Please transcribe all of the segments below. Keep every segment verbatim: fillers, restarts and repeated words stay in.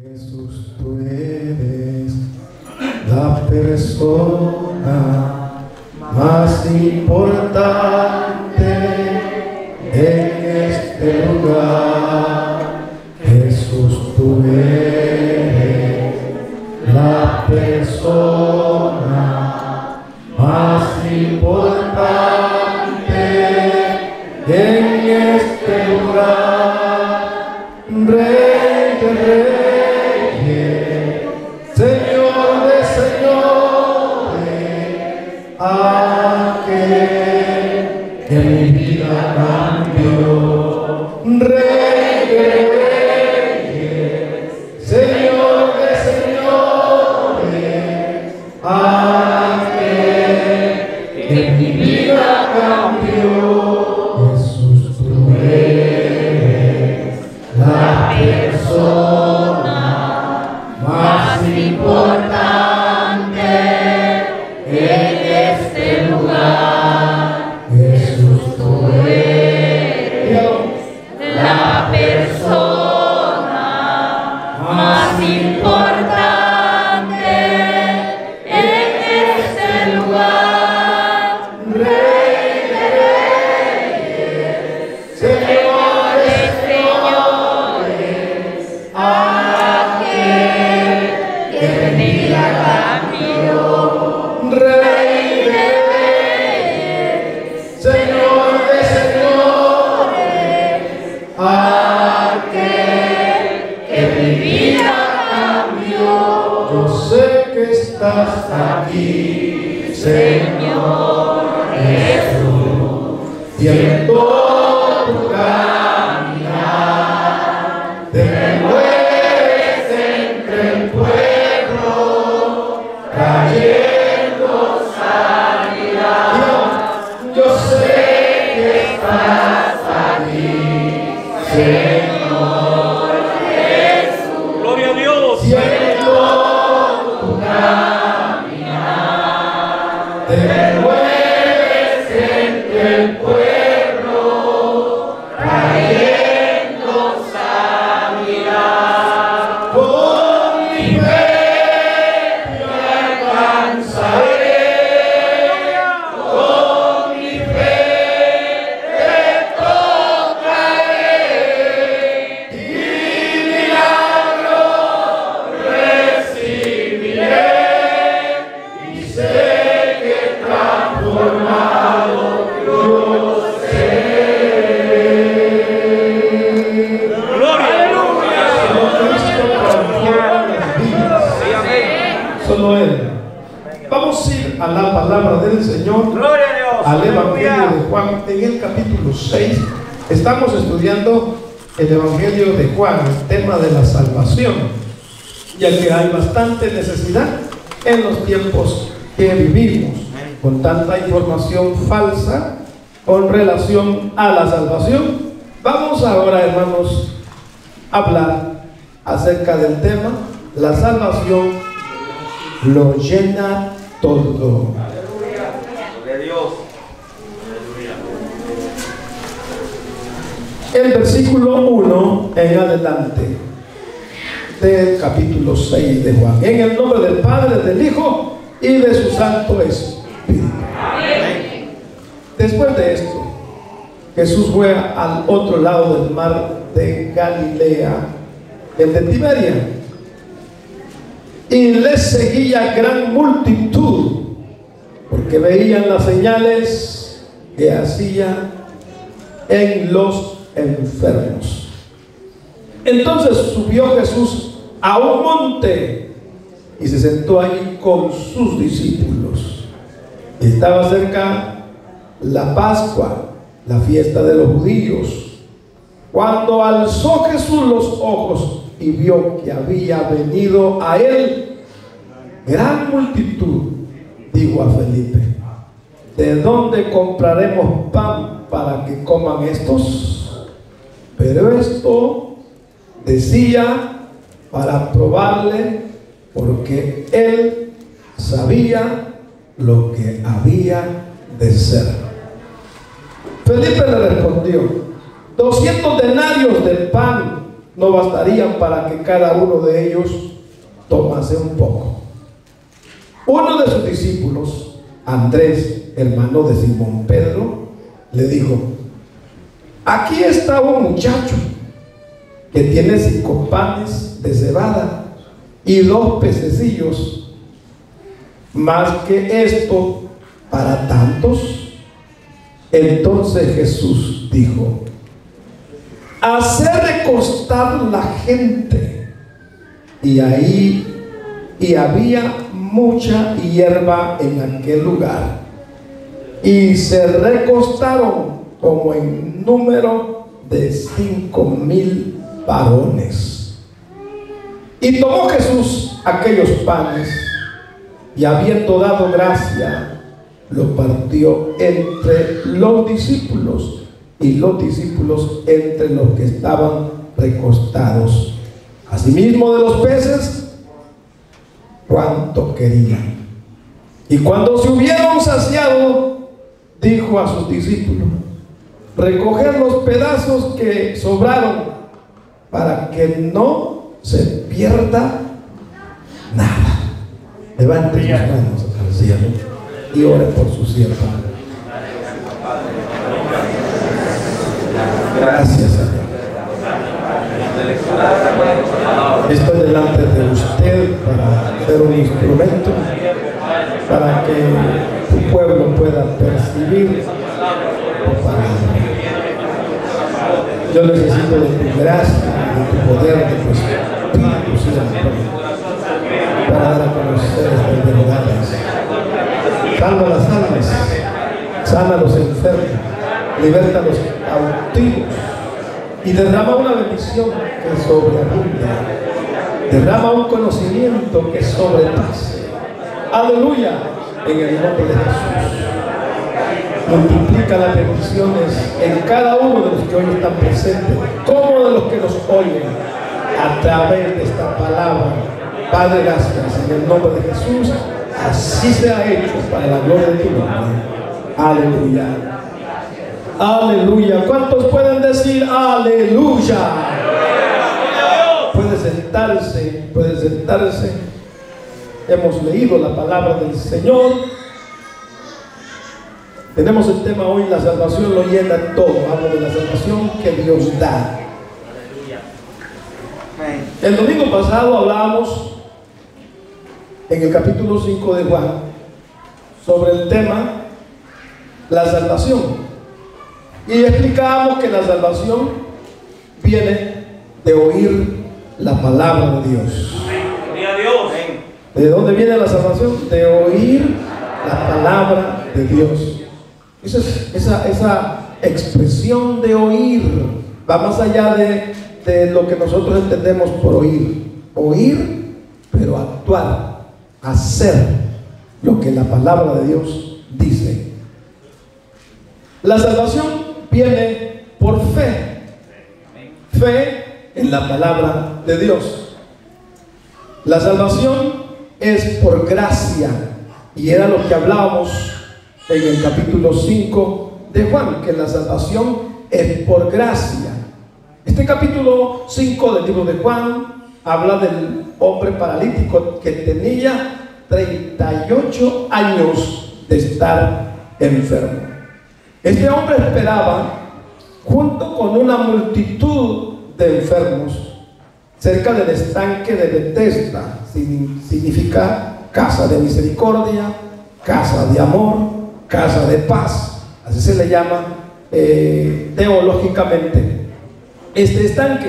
Jesús, tú eres la persona más importante en este lugar. Jesús, tú eres la persona más importante en este lugar. Rey de reyes, Señor de señores, aquel que mi vida cambió. Rey de reyes, Señor de señores, aquel que mi vida cambió. Jesús, tú eres la persona más importante en este lugar. Jesús, tú eres la persona más importante en este lugar. Rey de reyes, Señor de señores, aquel que mi vida cambió. Rey de reyes, Señor de señores, aquel que mi vida cambió. Yo sé que estás aquí, Señor Jesús, y en todo tu caminar te mueves entre el pueblo, trayendo sanidad. Yo sé que estás aquí, Señor Jesús. Gloria a Dios. Y en todo tu caminar te mueves entre el pueblo, trayendo sanidad. Con mi fe yo alcanzaré, con mi fe te tocaré y milagro recibiré, y sé que transformado yo seré. Gloria a Solo Cristo transforma las vidas. Sí, amén. Solo Él. Vamos a ir a la palabra del Señor, Gloria a Dios. al Evangelio Aleluya. de Juan, en el capítulo seis. Estamos estudiando el Evangelio de Juan, el tema de la salvación, ya que hay bastante necesidad en los tiempos que vivimos, con tanta información falsa con relación a la salvación. Vamos ahora, hermanos, a hablar acerca del tema: la salvación lo llena todo. Gloria a Dios. El versículo uno en adelante del capítulo seis de Juan. En el nombre del Padre, del Hijo y de su Santo Espíritu. Amén. Después de esto, Jesús fue al otro lado del mar de Galilea, el de Tiberia, y les seguía gran multitud, porque veían las señales que hacía en los enfermos. Entonces subió Jesús a un monte y se sentó allí con sus discípulos. Estaba cerca la Pascua, la fiesta de los judíos. Cuando alzó Jesús los ojos y vio que había venido a él gran multitud, dijo a Felipe: ¿de dónde compraremos pan para que coman estos? Pero esto decía para probarle, porque él sabía lo que había de ser. Felipe le respondió: doscientos denarios de pan no bastarían para que cada uno de ellos tomase un poco. Uno de sus discípulos, Andrés, hermano de Simón Pedro, le dijo: aquí está un muchacho que tiene cinco panes de cebada y dos pececillos, más que esto para tantos. Entonces Jesús dijo: haced recostar la gente. Y ahí y había mucha hierba en aquel lugar, y se recostaron como en número de cinco mil varones. Y tomó Jesús aquellos panes, y habiendo dado gracia, lo partió entre los discípulos, y los discípulos entre los que estaban recostados. Asimismo de los peces, cuanto querían. Y cuando se hubieron saciado, dijo a sus discípulos: recoger los pedazos que sobraron, para que no se pierda nada. Levante sus manos al cielo y ore por su sierva. Gracias, Señor. Estoy delante de usted para ser un instrumento, para que tu pueblo pueda percibir tu palabra. Yo necesito de tu gracia, de tu poder, de tu Espíritu Santo, para dar a conocer estas verdades. Salva las almas, sana a los enfermos, liberta a los cautivos, y derrama una bendición que sobreabunda, derrama un conocimiento que sobrepase. Aleluya, en el nombre de Jesús. Multiplica las bendiciones en cada uno de los que hoy están presentes, como de los que nos oyen a través de esta palabra. Padre, gracias en el nombre de Jesús. Así se ha hecho para la gloria de tu nombre. Aleluya. Aleluya. ¿Cuántos pueden decir aleluya? Puede sentarse, puede sentarse. Hemos leído la palabra del Señor. Tenemos el tema hoy: la salvación lo llena todo. Hablo de la salvación que Dios da. El domingo pasado hablábamos en el capítulo cinco de Juan sobre el tema la salvación, y explicábamos que la salvación viene de oír la palabra de Dios. ¿De dónde viene la salvación? De oír la palabra de Dios. Esa, esa, esa expresión de oír va más allá de, de lo que nosotros entendemos por oír. Oír, pero actuar, hacer lo que la palabra de Dios dice. La salvación viene por fe. Fe en la palabra de Dios. La salvación es por gracia, y era lo que hablábamos en el capítulo cinco de Juan, que la salvación es por gracia. Este capítulo cinco del libro de Juan habla del hombre paralítico que tenía treinta y ocho años de estar enfermo. Este hombre esperaba, junto con una multitud de enfermos, cerca del estanque de Betesda. Significa casa de misericordia, casa de amor, casa de paz. Así se le llama eh, teológicamente este estanque.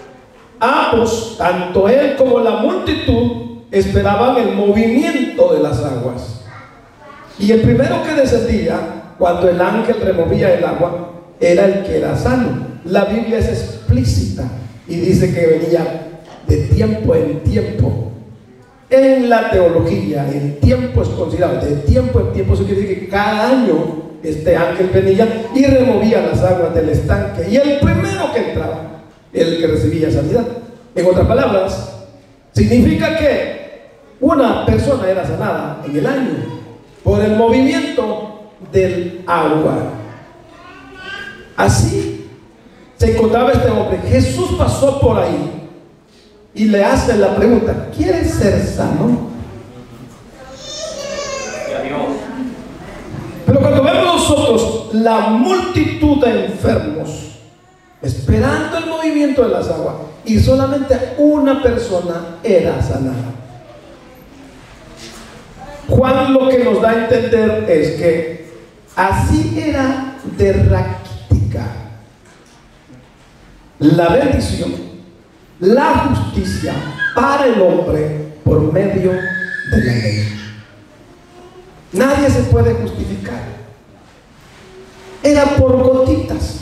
Ambos, tanto él como la multitud, esperaban el movimiento de las aguas. Y el primero que descendía cuando el ángel removía el agua era el que era sano. La Biblia es explícita y dice que venía de tiempo en tiempo. En la teología, el tiempo es considerado de tiempo en tiempo. Eso quiere decir que cada año este ángel venía y removía las aguas del estanque, y el primero que entraba era el que recibía sanidad. En otras palabras, significa que una persona era sanada en el año por el movimiento del agua. Así se se encontraba este hombre. Jesús pasó por ahí y le hace la pregunta: ¿quieres ser sano? Pero cuando vemos nosotros la multitud de enfermos esperando el movimiento de las aguas y solamente una persona era sanada, Juan lo que nos da a entender es que así era de raquítica la bendición, la justicia para el hombre por medio de la ley. Nadie se puede justificar. Era por gotitas.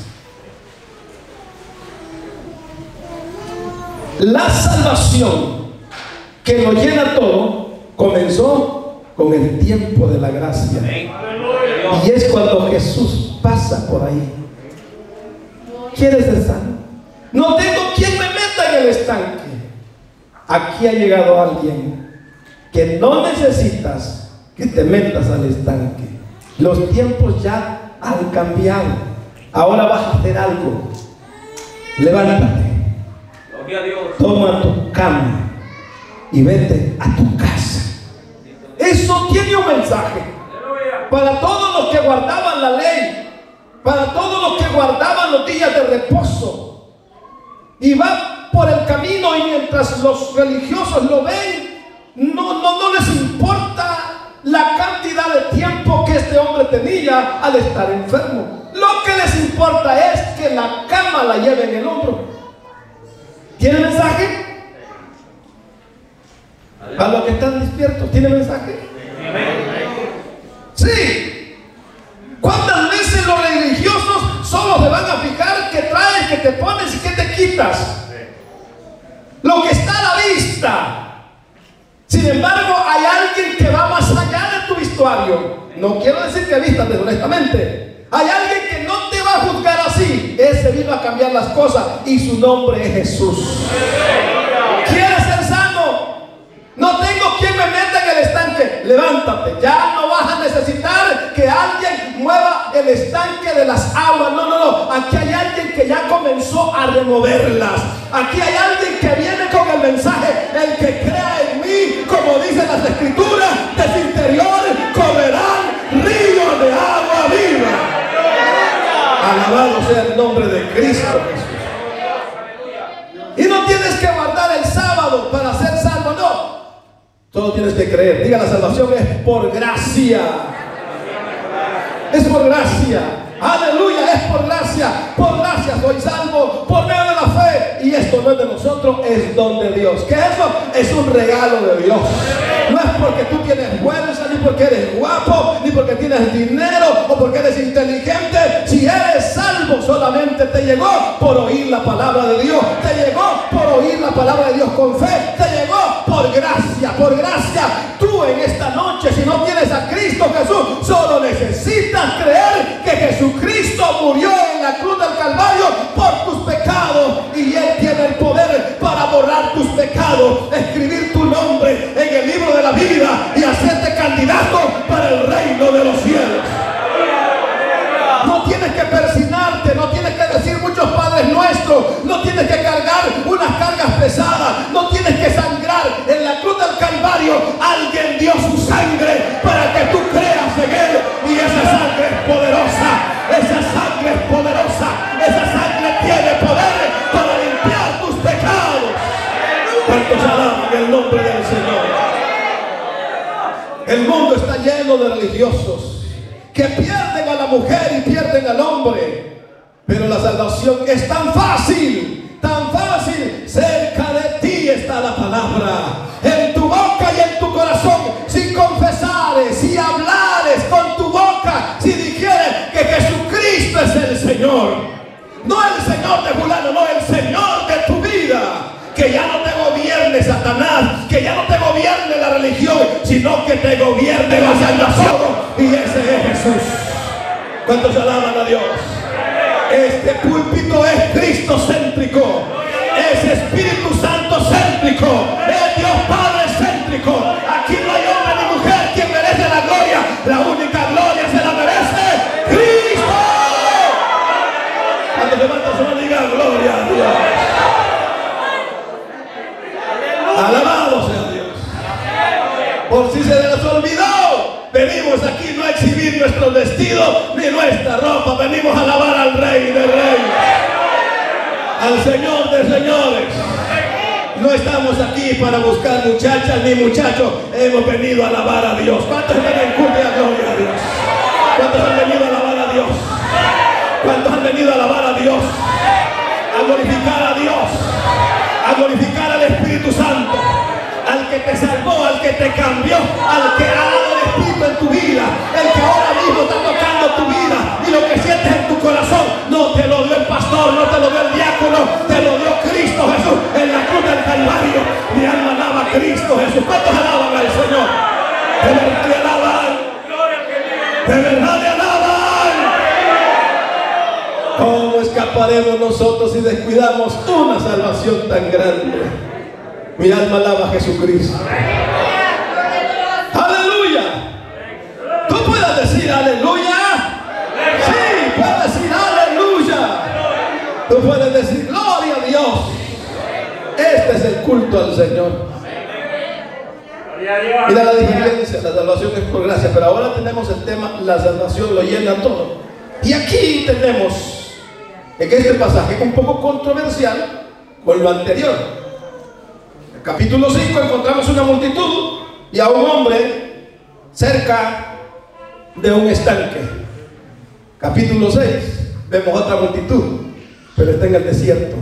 La salvación que lo llena todo comenzó con el tiempo de la gracia. Y es cuando Jesús pasa por ahí. ¿Quieres ser sano? No tengo quien me meta en el estanque. Aquí ha llegado alguien que no necesitas que te metas al estanque. Los tiempos ya han cambiado. Ahora vas a hacer algo. Levántate, toma tu cama y vete a tu casa. Eso tiene un mensaje para todos los que guardaban la ley, para todos los que guardaban los días de reposo, y va por el camino y mientras los religiosos lo ven, no, no, no les importa la cantidad de tiempo que este hombre tenía al estar enfermo. Lo que les importa es que la cama la lleve en el hombro. ¿Tiene mensaje? A los que están despiertos, ¿tiene mensaje? Sí. ¿Cuántas veces los religiosos solo se van a fijar qué traes, qué te pones y qué te quitas? Lo que está a la vista. Sin embargo, hay alguien que va más allá de tu vestuario. No quiero decir que vistas deshonestamente. Hay alguien que no te va a juzgar así. Ese vino a cambiar las cosas y su nombre es Jesús. ¿Quieres ser sano? No tengo quien me meta en el estanque. Levántate. Ya no vas a necesitar que alguien mueva el estanque de las aguas. No, no, no. Aquí hay alguien que ya comenzó a removerlas. Aquí hay alguien que viene con el mensaje: el que crea en mí, como dicen las escrituras, de su interior correrán ríos de agua viva. Alabado sea el nombre de Cristo Jesús. Y no tienes que guardar el sábado para ser salvo, no. Todo tienes que creer. Diga: la salvación es por gracia. Es por gracia. Aleluya, es por gracia. Por gracia soy salvo por medio de la fe. Y esto no es de nosotros, es don de Dios. ¿Qué es eso? Es un regalo de Dios. No es porque tú tienes fuerza, ni porque eres guapo, ni porque tienes dinero, o porque eres inteligente. Si eres salvo, solamente te llegó por oír la palabra de Dios. Te llegó por oír la palabra de Dios con fe. Te llegó por gracia, por gracia. Tú en esta noche, si no tienes a Cristo Jesús, solo necesitas creer que Jesucristo murió en la cruz del Calvario por tus pecados, y Él tiene el poder para borrar tus pecados, escribir tu nombre en el libro de la vida y hacerte candidato para el reino de los cielos. No tienes que persignarte, no tienes que decir muchos padres nuestros, no tienes que cargar unas cargas pesadas, no tienes que sangrar. En la cruz del Calvario alguien dio su sangre para que tú creas en Él, y esa sangre es poderosa. Esa sangre es poderosa. Esa sangre tiene poder para limpiar tus pecados. ¿Cuántos alaban el nombre del Señor? El mundo está lleno de religiosos que pierden a la mujer y pierden al hombre. Pero la salvación es tan fácil, tan fácil. Cerca de ti está la palabra, en tu boca y en tu corazón. Si confesares, si hablares con tu boca, si dijeres que Jesucristo es el Señor, no el Señor de fulano, no, el Señor de tu vida. Que ya no te gobierne Satanás, que ya no te gobierne la religión, sino que te gobierne la salvación, y ese es Jesús. ¿Cuántos alaban a Dios? Este púlpito es cristocéntrico, es Espíritu Santo céntrico, es Dios Padre céntrico. Aquí no hay hombre ni mujer quien merece la gloria. La única gloria se la merece Cristo. ¿Cuántos levantan su mano y digan gloria a Dios? Alabado sea Dios. Por si se les olvidó, venimos aquí no a exhibir nuestro vestido ni nuestra ropa. Venimos a alabar al Rey de Reyes, al Señor de Señores. No estamos aquí para buscar muchachas ni muchachos. Hemos venido a alabar a Dios. ¿Cuántos están en culto y a gloria a Dios? ¿Cuántos han venido a alabar a Dios? ¿Cuántos han venido a alabar a Dios? A glorificar a Dios, a glorificar al Espíritu Santo, al que te salvó, al que te cambió, al que ha dado el Espíritu en tu vida, el que ahora mismo está tocando tu vida, y lo que sientes en tu corazón no te lo dio el pastor, no te lo dio el diácono, te lo dio Cristo Jesús en la cruz del Calvario. Mi alma alaba a Cristo Jesús. ¿Cuántos alaban al Señor? De verdad le alaban, de verdad le alaban. ¿Cómo escaparemos nosotros si descuidamos una salvación tan grande? Mi alma alaba a Jesucristo. ¡Aleluya! ¿Tú puedes decir aleluya? Sí, puedes decir aleluya. Tú puedes decir gloria a Dios. Este es el culto al Señor. Mira la diferencia, la salvación es por gracia, pero ahora tenemos el tema, la salvación lo llena todo. Y aquí tenemos en este pasaje un poco controversial con lo anterior. En el capítulo cinco encontramos una multitud y a un hombre cerca de un estanque. Capítulo seis vemos otra multitud, pero está en el desierto.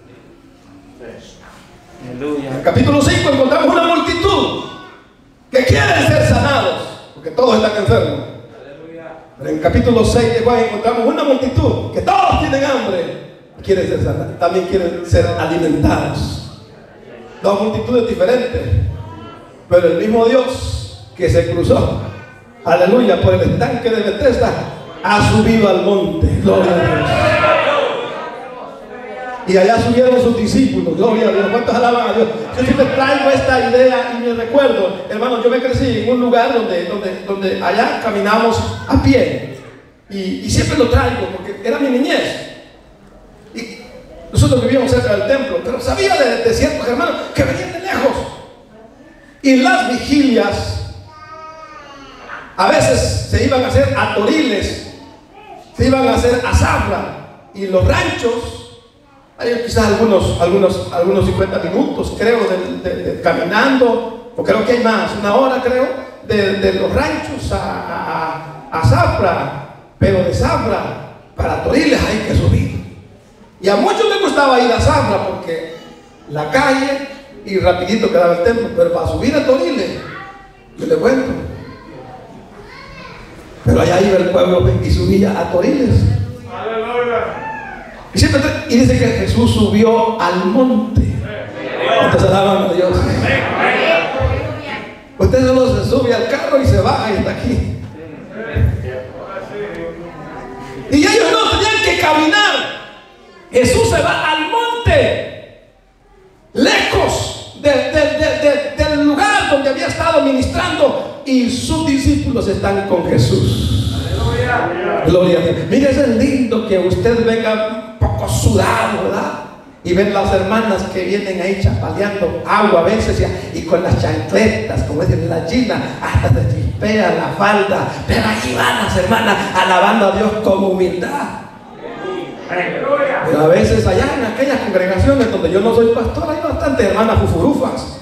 En el capítulo cinco encontramos una multitud que quieren ser sanados, porque todos están enfermos. Pero en el capítulo seis de Juan encontramos una multitud que todos tienen hambre, quieren ser sanados, también quieren ser alimentados. Dos multitudes diferentes, pero el mismo Dios que se cruzó, aleluya, por el estanque de Bethesda, ha subido al monte. Gloria a Dios. Y allá subieron sus discípulos. Gloria a Dios. ¿Cuántos alaban a Dios? Yo siempre traigo esta idea y me recuerdo, hermano, yo me crecí en un lugar donde, donde, donde allá caminamos a pie. Y, y siempre lo traigo porque era mi niñez. Y nosotros vivíamos cerca del templo, pero sabía de, de ciertos hermanos que venían de lejos. Y las vigilias a veces se iban a hacer a toriles, se iban a hacer a zafra. Y los ranchos, hay quizás algunos, algunos, algunos cincuenta minutos, creo, de, de, de, caminando, o creo que hay más, una hora creo, de, de los ranchos a, a, a Zafra, pero de Zafra para Toriles hay que subir. Y a muchos les gustaba ir a Zafra porque la calle y rapidito quedaba el templo, pero para subir a Toriles, yo le cuento. Pero allá iba el pueblo y subía a Toriles. Y, siempre, y dice que Jesús subió al monte. Entonces alaban a Dios. Usted solo se sube al carro y se baja y está aquí. Y ellos no tenían que caminar. Jesús se va al monte, lejos de, de, de, de, del lugar donde había estado ministrando, y sus discípulos están con Jesús. Gloria a Dios. Mire, es lindo que usted venga un poco sudado, ¿verdad? Y ven las hermanas que vienen ahí chapaleando agua a veces y, y con las chancletas, como dicen la china, hasta te chispea la falda. Pero ahí van las hermanas alabando a Dios con humildad. Pero a veces allá en aquellas congregaciones donde yo no soy pastor, hay bastantes hermanas fufurufas.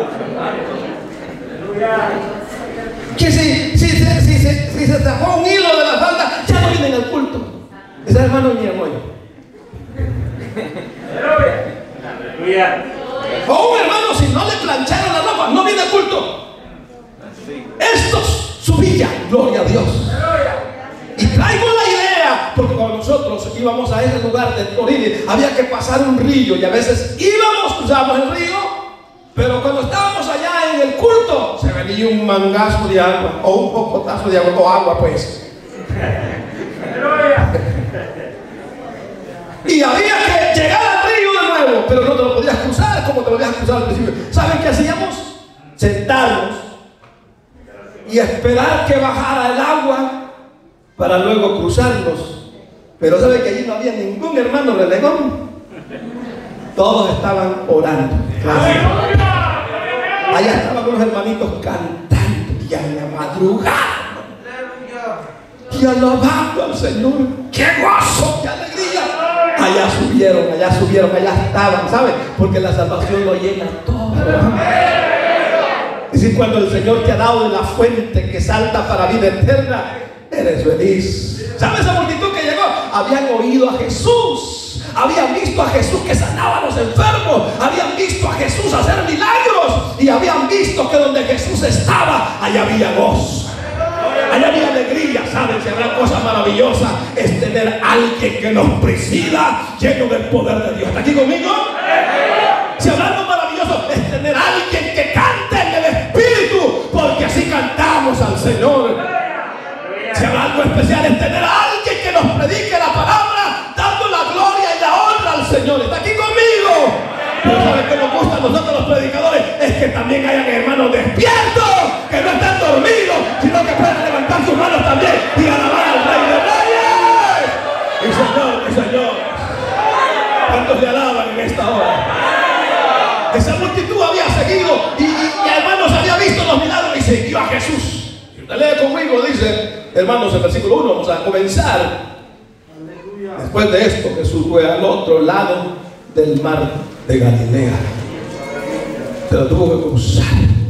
Que si, si, si, si, si, si se tapó un hilo de la falda, ya no vienen al culto. Ese hermano es mi hermano. O un hermano, si no le plancharon la ropa, no viene al culto. Estos subían, gloria a Dios. Y traigo la idea, porque cuando nosotros íbamos a ese lugar de Toriles, había que pasar un río, y a veces íbamos, cruzábamos el río, pero cuando estábamos allá en el culto, se venía un mangazo de agua, o un pocotazo de agua, o agua pues. Y había que llegar al río de nuevo, pero no te lo podías cruzar como te lo podías cruzar al principio. ¿Saben qué hacíamos? Sentarnos y esperar que bajara el agua para luego cruzarnos Pero sabe que allí no había ningún hermano renegón. Todos estaban orando. Gracias. Allá estaban unos hermanitos cantando y a la madrugada y alabando al Señor. ¡Qué gozo! ¡Qué alegría! Allá subieron, allá subieron, allá estaban, ¿sabe? Porque la salvación lo llena todo. Es decir, cuando el Señor te ha dado de la fuente que salta para vida eterna, eres feliz. ¿Sabe esa multitud que llegó? Habían oído a Jesús, habían visto a Jesús que sanaba a los enfermos, habían visto a Jesús hacer milagros y habían visto que donde Jesús estaba, allá había gozo. Allá había alegría. ¿Saben? Si habrá cosa maravillosa es tener a alguien que nos presida lleno del poder de Dios. ¿Está aquí conmigo? Si habrá algo maravilloso es tener a alguien que cante en el Espíritu, porque así cantamos al Señor. Si habrá algo especial es tener a alguien que nos predique la palabra, dando la gloria y la honra al Señor. ¿Está aquí conmigo? Pero ¿saben qué nos gusta a nosotros los predicadores? Es que también hayan hermanos despiertos, que no están dormidos, sino que puedan levantar sus manos también y alabar al Rey de Reyes. Y Señor, y Señor, ¿cuántos le alaban en esta hora? Esa multitud había seguido y, y, y hermanos había visto los milagros y siguió a Jesús. Si usted lee conmigo, dice, hermanos, en versículo uno, vamos a comenzar. Después de esto, Jesús fue al otro lado del mar de Galilea. Se lo tuvo que cruzar.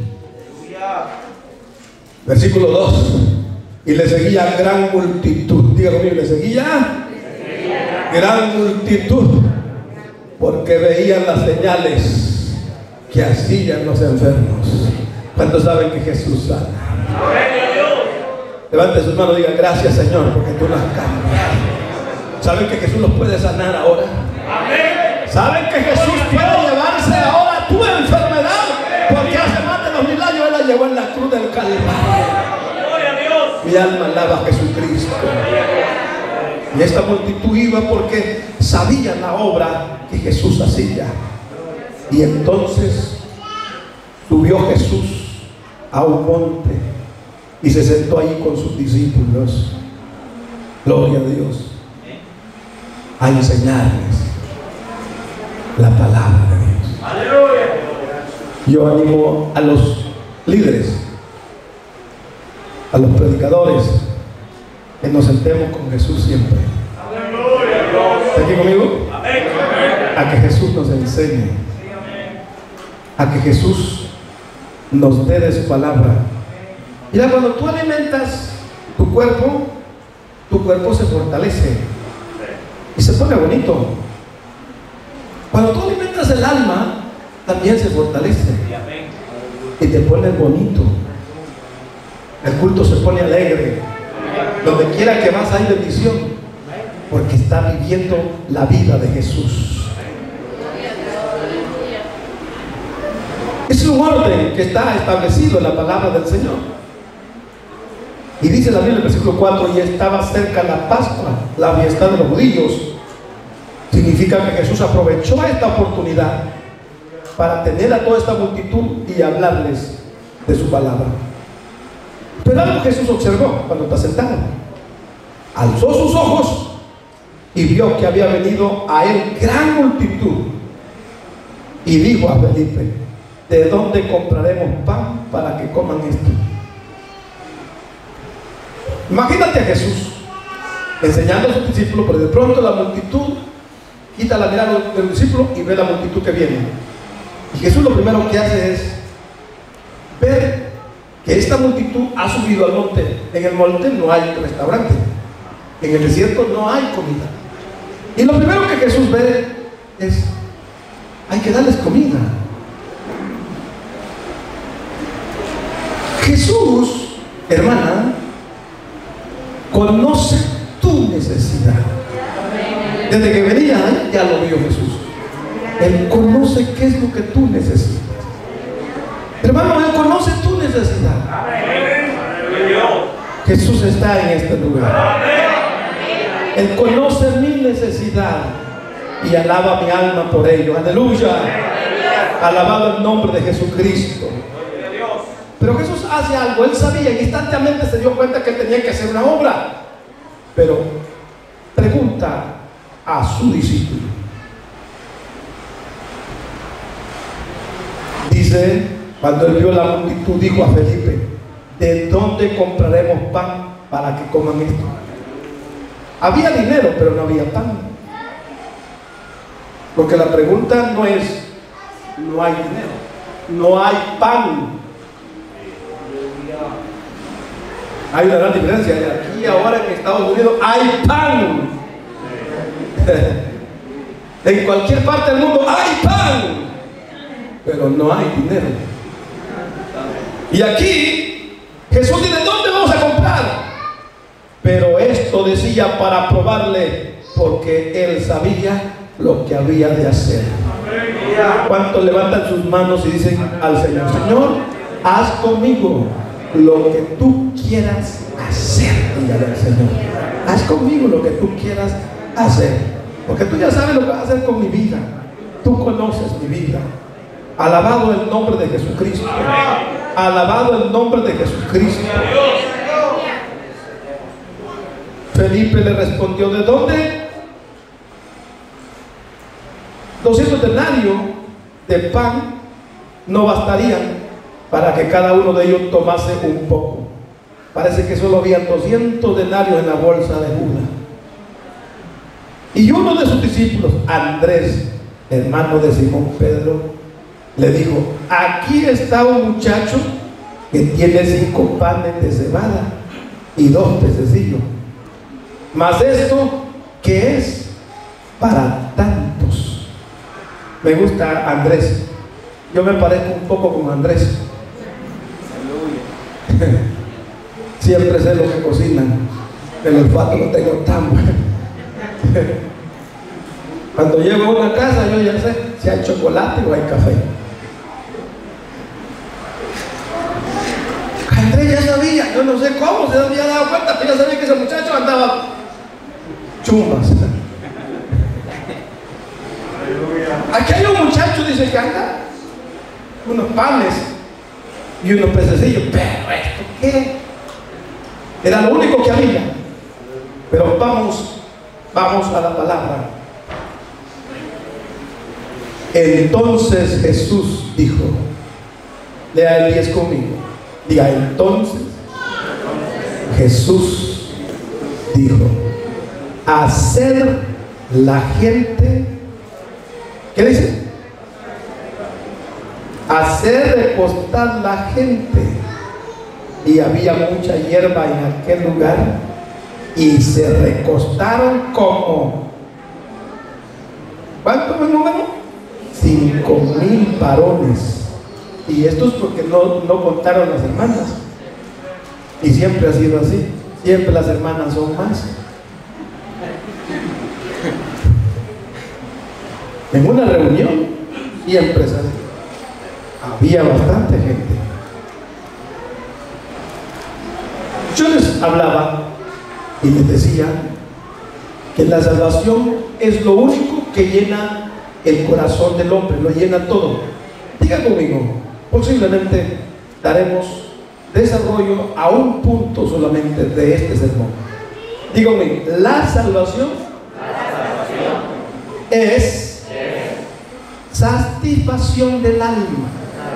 Versículo dos. Y le seguía gran multitud. Diga conmigo, le seguía gran multitud, porque veían las señales que hacían los enfermos. ¿Cuántos saben que Jesús sana? Levante sus manos y diga: gracias, Señor, porque tú las cambias. ¿Saben que Jesús los puede sanar ahora? ¿Saben que Jesús puede llevarse ahora tu enfermedad? Porque hace más de dos mil años Él la llevó en la cruz del Calvario. Mi alma alaba a Jesucristo. Y esta multitud iba porque sabían la obra que Jesús hacía. Y entonces subió Jesús a un monte y se sentó allí con sus discípulos. Gloria a Dios. A enseñarles la palabra de Dios. Aleluya. Yo animo a los líderes, a los predicadores, que nos sentemos con Jesús siempre. ¿Está aquí conmigo? A que Jesús nos enseñe, a que Jesús nos dé de su palabra. Mira, cuando tú alimentas tu cuerpo, tu cuerpo se fortalece y se pone bonito. Cuando tú alimentas el alma, también se fortalece y te pone bonito. El culto se pone alegre. Donde quiera que vas hay bendición, porque está viviendo la vida de Jesús. Es un orden que está establecido en la palabra del Señor. Y dice la Biblia en el versículo cuatro: y estaba cerca la Pascua, la fiesta de los judíos. Significa que Jesús aprovechó esta oportunidad para tener a toda esta multitud y hablarles de su palabra. Pero algo Jesús observó cuando está sentado. Alzó sus ojos y vio que había venido a él gran multitud. Y dijo a Felipe: ¿de dónde compraremos pan para que coman esto? Imagínate a Jesús enseñando a sus discípulos, pero de pronto la multitud quita la mirada del discípulo y ve la multitud que viene. Y Jesús lo primero que hace es ver que esta multitud ha subido al monte. En el monte no hay restaurante, en el desierto no hay comida. Y lo primero que Jesús ve es: hay que darles comida. Jesús, hermana, conoce tu necesidad. Desde que venía ya lo vio Jesús. Él conoce qué es lo que tú necesitas. Hermano, Él conoce tu necesidad. Jesús está en este lugar. Él conoce mi necesidad y alaba mi alma por ello. Aleluya. Alabado el nombre de Jesucristo. Pero Jesús hace algo. Él sabía y instantáneamente se dio cuenta que él tenía que hacer una obra. Pero pregunta a su discípulo. Dice, cuando él vio la multitud, dijo a Felipe: ¿de dónde compraremos pan para que coman esto? Había dinero, pero no había pan. Porque la pregunta no es, no hay dinero, no hay pan. Hay una gran diferencia. De aquí ahora en Estados Unidos hay pan. En cualquier parte del mundo hay pan, pero no hay dinero. Y aquí Jesús dice: ¿dónde vamos a comprar? Pero esto decía para probarle, porque él sabía lo que había de hacer. ¿Cuántos levantan sus manos y dicen al Señor: Señor, haz conmigo lo que tú quieras hacer? Dígale al Señor: haz conmigo lo que tú quieras hacer, porque tú ya sabes lo que vas a hacer con mi vida. Tú conoces mi vida. Alabado el nombre de Jesucristo. Alabado el nombre de Jesucristo. Felipe le respondió: ¿de dónde? doscientos denarios de pan no bastarían para que cada uno de ellos tomase un poco. Parece que solo había doscientos denarios en la bolsa de Judas. Y uno de sus discípulos, Andrés, hermano de Simón Pedro, le dijo: aquí está un muchacho que tiene cinco panes de cebada y dos pececillos, mas esto, ¿qué es para tantos? Me gusta Andrés. Yo me parezco un poco con Andrés. Siempre sé lo que cocinan. El olfato lo tengo tan bueno. Cuando llego a una casa, yo ya sé si hay chocolate o hay café. Andrés ya sabía, yo no sé cómo se había dado cuenta, pero ya sabía que ese muchacho andaba chumbas. Aquí hay un muchacho, dice, que anda unos panes y unos pececillos. Pero esto, ¿qué? Era lo único que había. Pero vamos, vamos a la palabra. Entonces Jesús dijo, lea el diez conmigo, diga: entonces Jesús dijo: hacer la gente, ¿qué dice? Hacer recostar la gente. Y había mucha hierba en aquel lugar, y se recostaron como, ¿cuánto fue el número? Cinco mil varones. Y esto es porque no, no contaron las hermanas. Y siempre ha sido así. Siempre las hermanas son más. En una reunión siempre es así. Había bastante gente. Yo les hablaba y les decía que la salvación es lo único que llena el corazón del hombre, lo llena todo. Diga conmigo, posiblemente daremos desarrollo a un punto solamente de este sermón. Dígame, la salvación, la salvación es, es satisfacción del alma.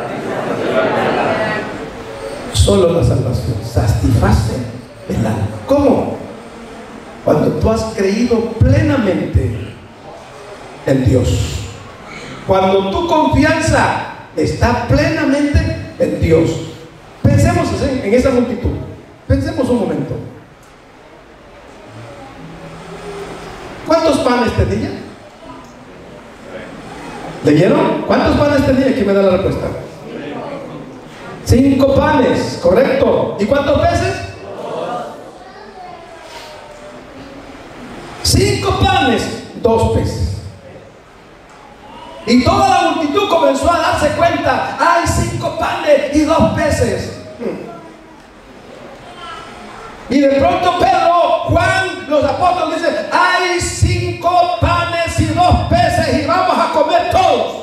Solo la salvación satisface el alma. ¿Cómo? Cuando tú has creído plenamente en Dios. Cuando tu confianza está plenamente en Dios. Pensemos en esa multitud. Pensemos un momento. ¿Cuántos panes tenía? ¿Leyeron? ¿Cuántos panes tenía? ¿Quién me da la respuesta? Cinco panes, correcto. ¿Y cuántos peces? Cinco panes, dos peces. Y toda la multitud comenzó a darse cuenta: hay cinco panes y dos peces. Y de pronto Pedro, Juan, los apóstoles dicen: hay cinco panes y dos peces y vamos a comer todos.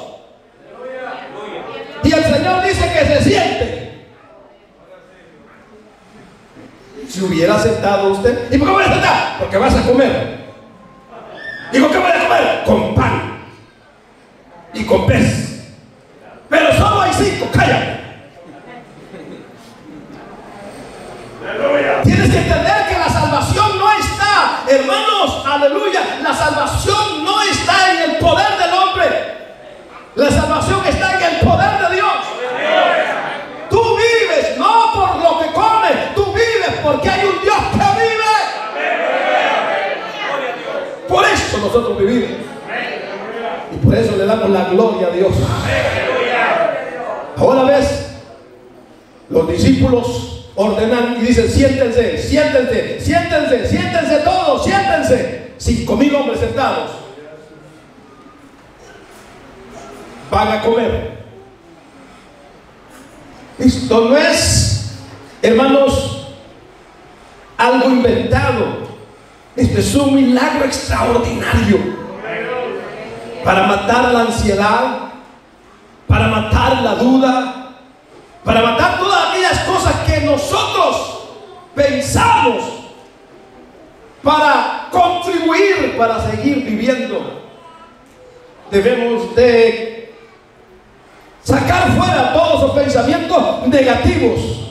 Y el Señor dice que se siente. Si hubiera aceptado usted, ¿y por qué voy a aceptar? Porque vas a comer. Digo, ¿qué voy a comer? Con pan y con pez. Pero solo hay cinco, cállate. Tienes que entender que la salvación no está, hermanos, aleluya, la salvación no está en el poder del hombre. La salvación está en el poder de Dios. Tú vives no por lo que comes, tú vives porque hay un Dios que vive. Por eso nosotros vivimos. Y por eso le damos la gloria a Dios. Ahora ves, los discípulos ordenan y dicen, siéntense, siéntense, siéntense, siéntense todos, siéntense. Cinco mil hombres sentados. Van a comer. Esto no es, hermanos, algo inventado. Este es un milagro extraordinario para matar la ansiedad, para matar la duda, para matar todas aquellas cosas que nosotros pensamos para contribuir, para seguir viviendo. Debemos de sacar fuera todos los pensamientos negativos.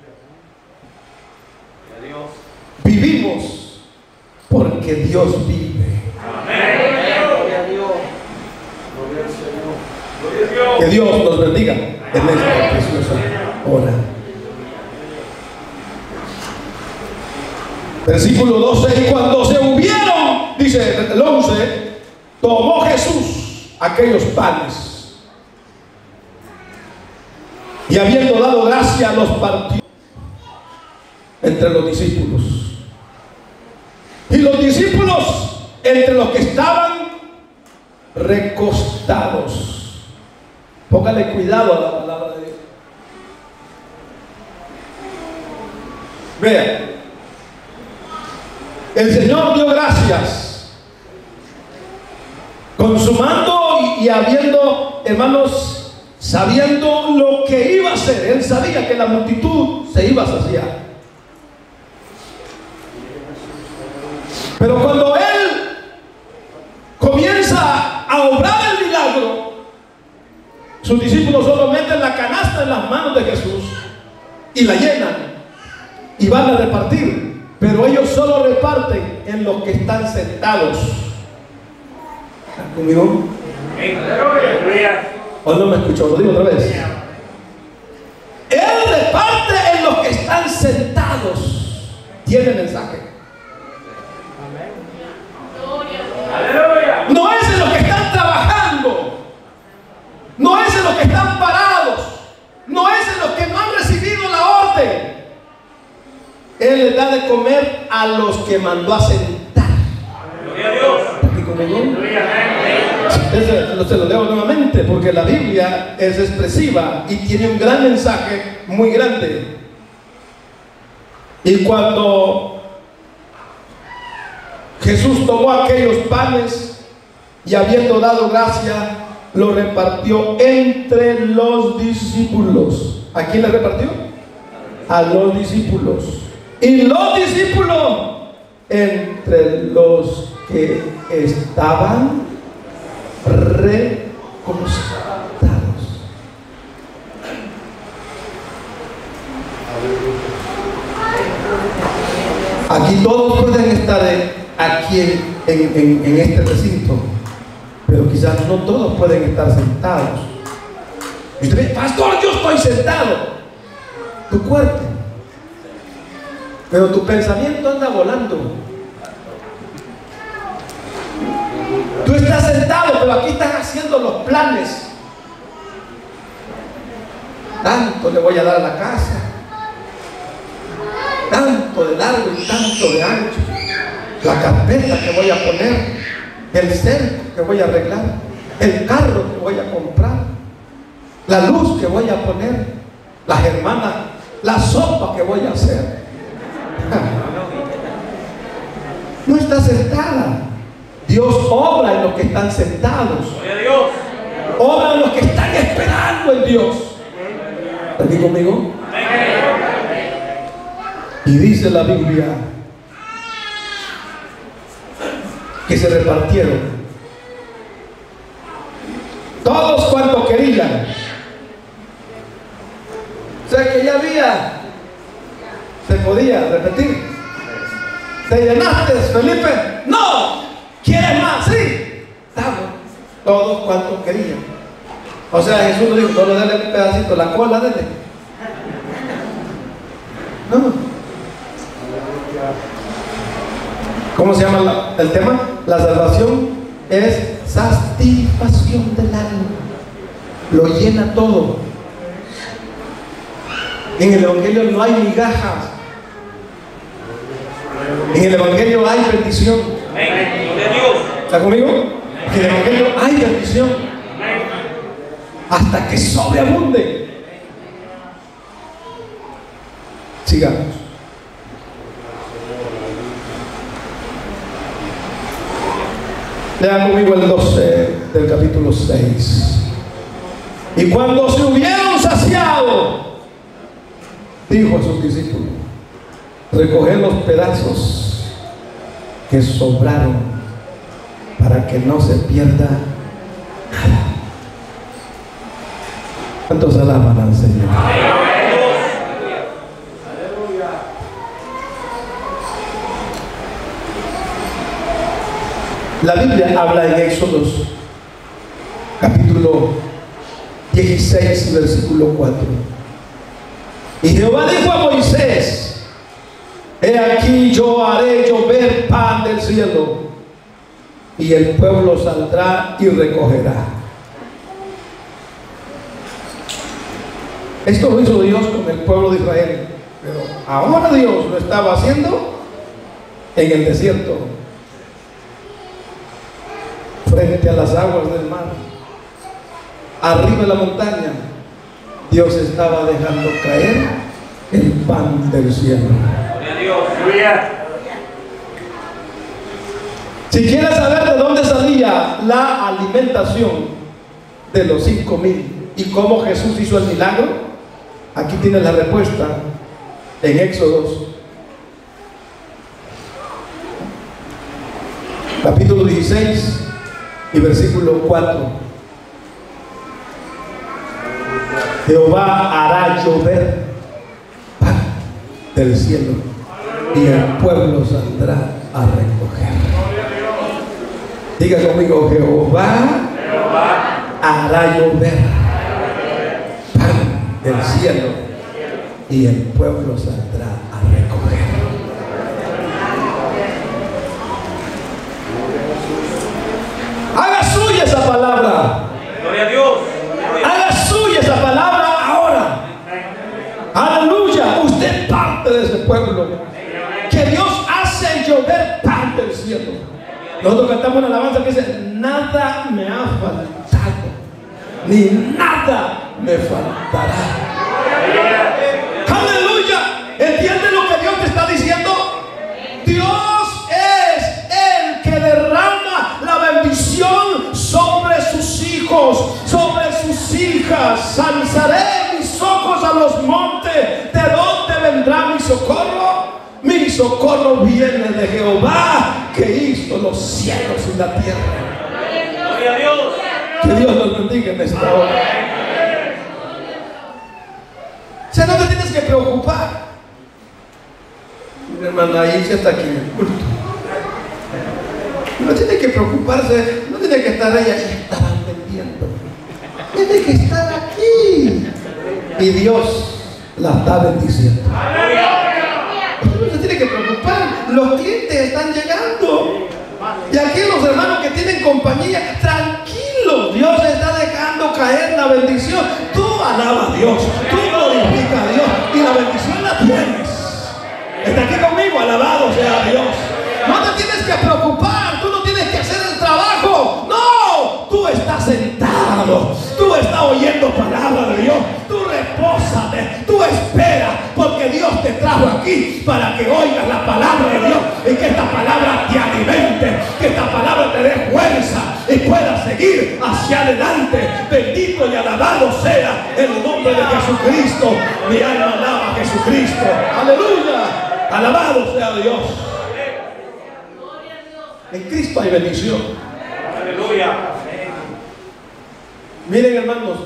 Vivimos porque Dios vive. Que Dios nos bendiga en esta preciosa hora. Versículo doce. Y cuando se hubieron, dice el once, tomó Jesús aquellos panes y habiendo dado gracia, los partió entre los discípulos. Y los discípulos, entre los que estaban recostados. Póngale cuidado a la palabra de Dios. Vean, el Señor dio gracias, consumando y, y habiendo, hermanos, sabiendo lo que iba a hacer. Él sabía que la multitud se iba a saciar. Pero cuando Él comienza a obrar el milagro, sus discípulos solo meten la canasta en las manos de Jesús y la llenan y van a repartir, pero ellos solo reparten en los que están sentados. ¿Están conmigo? ¿O no me escuchó? Lo digo otra vez. Él reparte en los que están sentados. Tiene mensaje. No es en los que están trabajando, no es en los que están parados, no es en los que no han recibido la orden. Él les da de comer a los que mandó a sentar. Entonces, se lo leo nuevamente porque la Biblia es expresiva y tiene un gran mensaje muy grande. Y cuando Jesús tomó aquellos panes y habiendo dado gracia, los repartió entre los discípulos. ¿A quién le repartió? A los discípulos. Y los discípulos entre los que estaban recostados. Aquí todos pueden estar aquí en, en, en este recinto, pero quizás no todos pueden estar sentados. Y usted dice, pastor, yo estoy sentado. Tu cuerpo, pero tu pensamiento anda volando. Tú estás sentado, pero aquí estás haciendo los planes. Tanto le voy a dar a la casa, tanto de largo y tanto de ancho, la carpeta que voy a poner, el cerco que voy a arreglar, el carro que voy a comprar, la luz que voy a poner, las hermanas, la sopa que voy a hacer. No está sentada. Dios obra en los que están sentados, obra en los que están esperando en Dios. ¿Están aquí conmigo? Y dice la Biblia que y se repartieron. Todos cuantos querían. O sea que ya había, se podía repetir. ¿Te llenaste, Felipe? No. ¿Quieres más? Sí. Dame. Todos cuantos querían. O sea, Jesús no dijo, solo dale un pedacito, la cola, dale. No. ¿Cómo se llama la, el tema? La salvación es satisfacción del alma. Lo llena todo. En el Evangelio no hay migajas. En el Evangelio hay bendición. ¿Está conmigo? En el Evangelio hay bendición. Hasta que sobreabunde. Sigamos. Lea conmigo el doce del capítulo seis. Y cuando se hubieron saciado, dijo a sus discípulos: recoged los pedazos que sobraron, para que no se pierda nada. ¿Cuántos alaban al Señor? La Biblia habla en Éxodos capítulo dieciséis, versículo cuatro. Y Jehová dijo a Moisés: he aquí yo haré llover pan del cielo, y el pueblo saldrá y recogerá. Esto lo hizo Dios con el pueblo de Israel, pero ahora Dios lo estaba haciendo en el desierto, frente a las aguas del mar, arriba de la montaña. Dios estaba dejando caer el pan del cielo. Si quieres saber de dónde salía la alimentación de los cinco mil y cómo Jesús hizo el milagro, aquí tienes la respuesta en Éxodos capítulo dieciséis y versículo cuatro. Jehová hará llover pan del cielo, y el pueblo saldrá a recoger. Diga conmigo: Jehová, Jehová hará llover pan del cielo, y el pueblo saldrá a recoger. Haga suya esa palabra. Gloria a Dios. Haga suya esa palabra ahora. Aleluya. Usted es parte de ese pueblo que Dios hace llover pan del cielo. Nosotros cantamos una alabanza que dice: nada me ha faltado, ni nada me faltará. Aleluya. ¿Entiendes lo que Dios te está diciendo? Dios es el que derrama la bendición sobre sus hijos, sobre sus hijas. Alzaré mis ojos a los montes, ¿de dónde vendrá mi socorro? Mi socorro viene de Jehová, que hizo los cielos y la tierra. Gloria a Dios. Que Dios nos bendiga en esta hora. O sea, no te tienes que preocupar. Mi hermana ahí se está aquí en el culto. No tiene que preocuparse, no tiene que estar ahí, ahí estaban vendiendo. Tiene que estar aquí. Y Dios la está bendiciendo. Usted no se tiene que preocupar. Los clientes están llegando. Y aquí los hermanos que tienen compañía, tranquilos, Dios está dejando caer la bendición. Tú alaba a Dios, tú glorifica a Dios, y la bendición la tienes. Está aquí conmigo, alabado sea Dios. No te tienes que preocupar, tú no tienes que hacer el trabajo. No, tú estás sentado, tú estás oyendo palabra de Dios. Tú repósate, tú espera, porque Dios te trajo aquí para que oigas la palabra de Dios y que esta palabra te alimente, que esta palabra te dé fuerza y puedas seguir hacia adelante. Bendito y alabado sea el nombre de Jesucristo. Mi alma alaba a Jesucristo. Aleluya. Alabado sea Dios. en Cristo hay bendición. Aleluya. Miren, hermanos,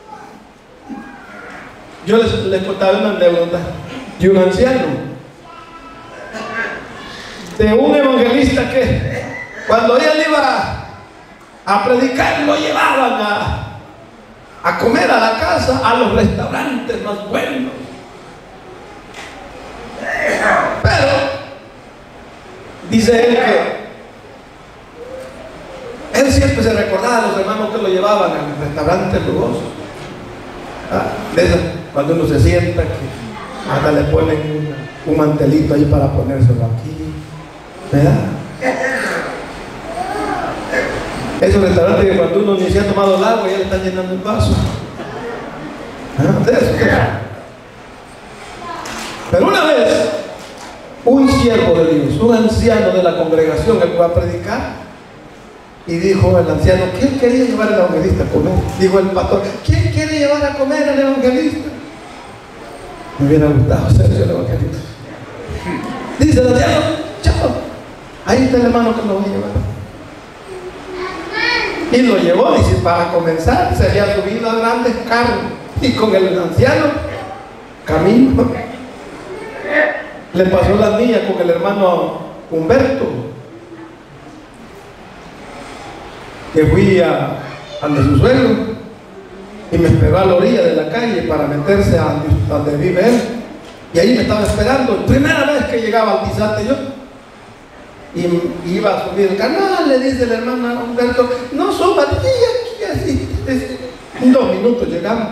yo les, les contaba una anécdota de un anciano, de un evangelista que cuando él iba a predicar lo llevaban a, a comer a la casa, a los restaurantes más buenos. Pero dice él que él siempre se recordaba a los hermanos que lo llevaban al restaurante lujoso. Ah, de esas, cuando uno se sienta, que hasta le ponen una, un mantelito ahí para ponérselo aquí, ¿verdad? Esos restaurantes que cuando uno ni se ha tomado el agua ya le están llenando el vaso. Ah, de eso, de eso. Pero una vez, un siervo de Dios, un anciano de la congregación, él fue a predicar. Y dijo el anciano, ¿quién quería llevar al evangelista a comer? Dijo el pastor, ¿quién quiere llevar a comer al evangelista? Me hubiera gustado ser yo el evangelista. Dice el anciano, chao, ahí está el hermano que lo va a llevar. Y lo llevó, dice, para comenzar, se había subido a grandes carros. Y con el anciano, camino, le pasó la mía con el hermano Humberto, que fui a, a de su suegro y me esperó a la orilla de la calle para meterse a donde vive él, y ahí me estaba esperando. Primera vez que llegaba al Tizate yo, y iba a subir el canal, le dice el hermano Humberto, no suba, aquí, aquí, así, así. En dos minutos llegamos.